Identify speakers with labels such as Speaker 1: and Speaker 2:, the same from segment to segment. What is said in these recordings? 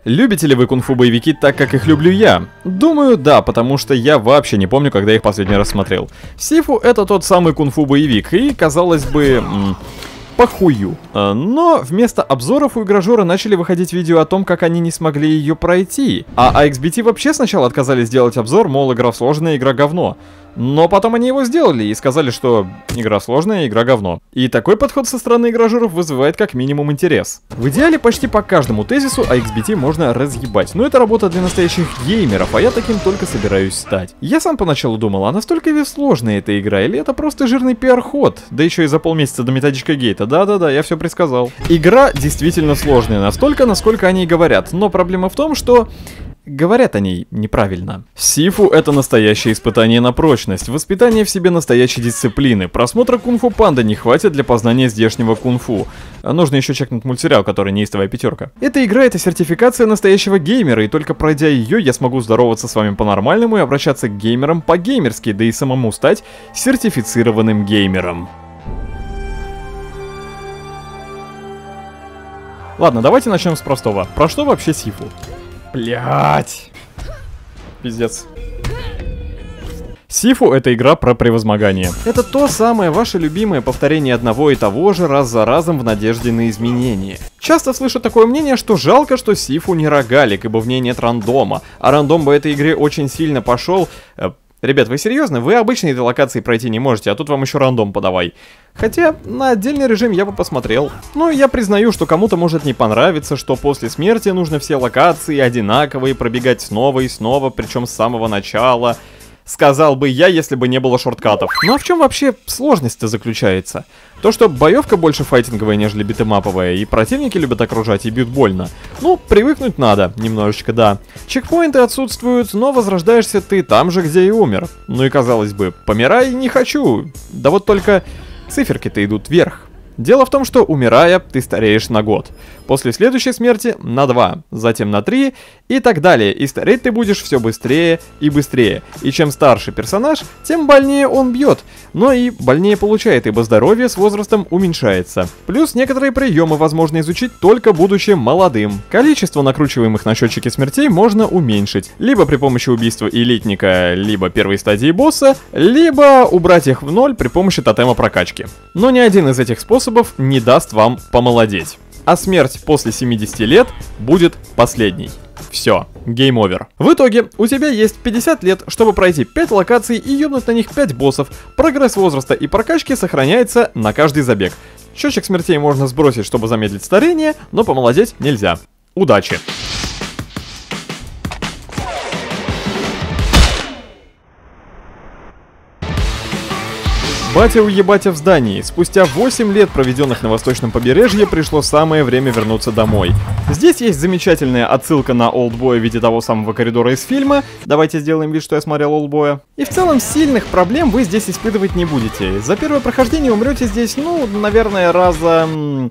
Speaker 1: Любите ли вы кунг-фу боевики так, как их люблю я? Думаю, да, потому что я вообще не помню, когда их последний раз смотрел. Сифу это тот самый кунг-фу боевик, и, казалось бы, похую. Но вместо обзоров у игражора начали выходить видео о том, как они не смогли ее пройти. А AXBT вообще сначала отказались делать обзор, мол, игра сложная, игра говно. Но потом они его сделали и сказали, что игра сложная, игра говно. И такой подход со стороны игражуров вызывает как минимум интерес. В идеале почти по каждому тезису AXBT можно разъебать, но это работа для настоящих геймеров, а я таким только собираюсь стать. Я сам поначалу думал, а настолько ли сложная эта игра, или это просто жирный пиар-ход? Да еще и за полмесяца до методичка гейта, да-да-да, я все предсказал. Игра действительно сложная, настолько, насколько они говорят, но проблема в том, что... говорят о ней неправильно. Сифу это настоящее испытание на прочность, воспитание в себе настоящей дисциплины. Просмотра кунг-фу панда не хватит для познания здешнего кунг-фу. Нужно еще чекнуть мультсериал, который неистовая пятерка. Эта игра это сертификация настоящего геймера, и только пройдя ее, я смогу здороваться с вами по-нормальному и обращаться к геймерам по-геймерски, да и самому стать сертифицированным геймером. Ладно, давайте начнем с простого. Про что вообще Сифу? Блять. Пиздец. Сифу это игра про превозмогание. Это то самое ваше любимое повторение одного и того же раз за разом в надежде на изменения. Часто слышу такое мнение, что жалко, что Сифу не рогалик, ибо в ней нет рандома. А рандом бы этой игре очень сильно пошел. Ребят, вы серьезно? Вы обычные этой локации пройти не можете, а тут вам еще рандом подавай. Хотя, на отдельный режим я бы посмотрел. Но я признаю, что кому-то может не понравиться, что после смерти нужно все локации одинаковые пробегать снова и снова, причем с самого начала. Сказал бы я, если бы не было шорткатов. Ну а в чем вообще сложность-то заключается? То, что боевка больше файтинговая, нежели битэмаповая, и противники любят окружать и бьют больно. Ну, привыкнуть надо, немножечко, да. Чекпоинты отсутствуют, но возрождаешься ты там же, где и умер. Ну и казалось бы, помирай не хочу. Да вот только циферки-то идут вверх. Дело в том, что умирая, ты стареешь на год. После следующей смерти на 2, затем на 3 и так далее. И стареть ты будешь все быстрее и быстрее. И чем старше персонаж, тем больнее он бьет. Но и больнее получает, ибо здоровье с возрастом уменьшается. Плюс некоторые приемы возможно изучить только будучи молодым. Количество накручиваемых на счетчике смертей можно уменьшить. Либо при помощи убийства элитника, либо первой стадии босса, либо убрать их в ноль при помощи тотема прокачки. Но ни один из этих способов не даст вам помолодеть. А смерть после 70 лет будет последней. Все, гейм овер. В итоге, у тебя есть 50 лет, чтобы пройти 5 локаций и ёбнуть на них 5 боссов. Прогресс возраста и прокачки сохраняется на каждый забег. Счетчик смертей можно сбросить, чтобы замедлить старение, но помолодеть нельзя. Удачи! Батя уебатя в здании. Спустя 8 лет, проведенных на восточном побережье, пришло самое время вернуться домой. Здесь есть замечательная отсылка на Олдбоя в виде того самого коридора из фильма. Давайте сделаем вид, что я смотрел Олдбоя. И в целом сильных проблем вы здесь испытывать не будете. За первое прохождение умрете здесь, ну, наверное, раза...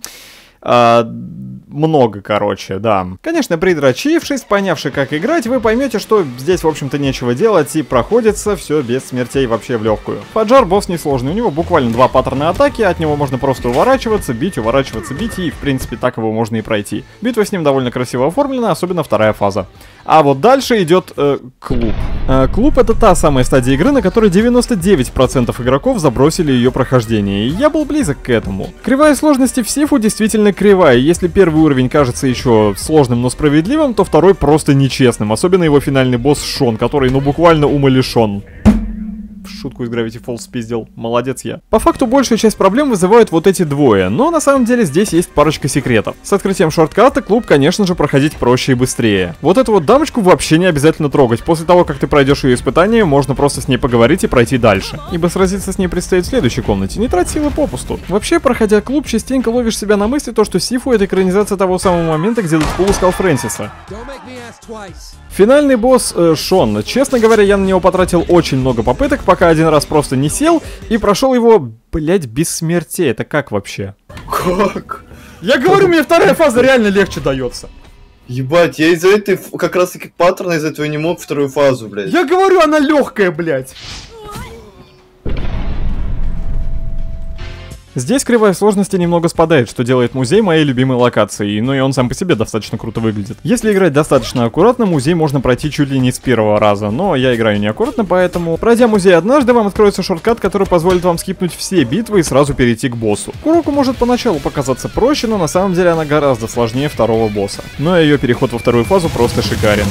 Speaker 1: много, короче, да. Конечно, придрочившись, понявши, как играть, вы поймете, что здесь, в общем-то, нечего делать, и проходится все без смертей вообще в легкую. Фаджар босс несложный, у него буквально 2 паттерна атаки, от него можно просто уворачиваться, бить, и, в принципе, так его можно и пройти. Битва с ним довольно красиво оформлена, особенно вторая фаза. А вот дальше идет клуб. Клуб — это та самая стадия игры, на которой 99% игроков забросили ее прохождение, и я был близок к этому. Кривая сложности в Сифу действительно кривая. Если первый уровень кажется еще сложным, но справедливым, то второй просто нечестным. Особенно его финальный босс Шон, который, ну, буквально умалишен. Шутку из Gravity Falls спиздил. Молодец я. По факту большую часть проблем вызывают вот эти двое, но на самом деле здесь есть парочка секретов. С открытием шортката клуб, конечно же, проходить проще и быстрее. Вот эту вот дамочку вообще не обязательно трогать. После того, как ты пройдешь ее испытание, можно просто с ней поговорить и пройти дальше. Ибо сразиться с ней предстоит в следующей комнате. Не трать силы попусту. Вообще, проходя клуб, частенько ловишь себя на мысли то, что Сифу — это экранизация того самого момента, где Дэдпул искал Фрэнсиса. Финальный босс Шон. Честно говоря, я на него потратил очень много попыток, пока один раз просто не сел и прошел его, блять, без смерти. Это как вообще?
Speaker 2: Как?
Speaker 1: Я говорю, мне вторая фаза реально легче дается.
Speaker 2: Ебать, я из-за этой, как раз таки паттерна из этого не мог вторую фазу, блядь.
Speaker 1: Я говорю, она легкая, блять. Здесь кривая сложности немного спадает, что делает музей моей любимой локацией, но и он сам по себе достаточно круто выглядит. Если играть достаточно аккуратно, музей можно пройти чуть ли не с первого раза, но я играю неаккуратно, поэтому, пройдя музей однажды, вам откроется шорткат, который позволит вам скипнуть все битвы и сразу перейти к боссу. Куроку может поначалу показаться проще, но на самом деле она гораздо сложнее второго босса. Но ее переход во вторую фазу просто шикарен.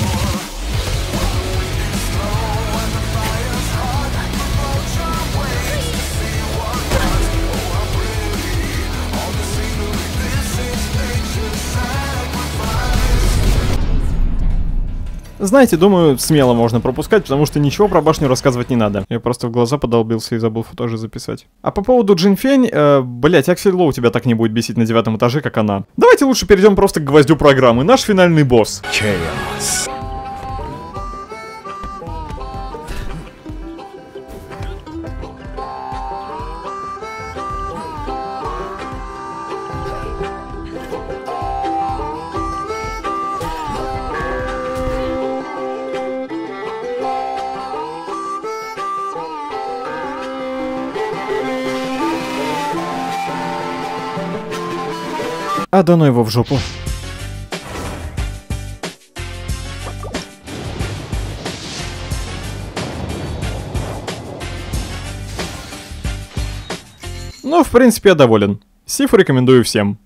Speaker 1: Знаете, думаю, смело можно пропускать, потому что ничего про башню рассказывать не надо. Я просто в глаза подолбился и забыл футажи записать. А по поводу Джинфень, блять, Аксель Лоу тебя так не будет бесить на 9 этаже, как она. Давайте лучше перейдем просто к гвоздю программы. Наш финальный босс. Chaos. А да ну его в жопу. Ну, в принципе, я доволен. Сифу рекомендую всем.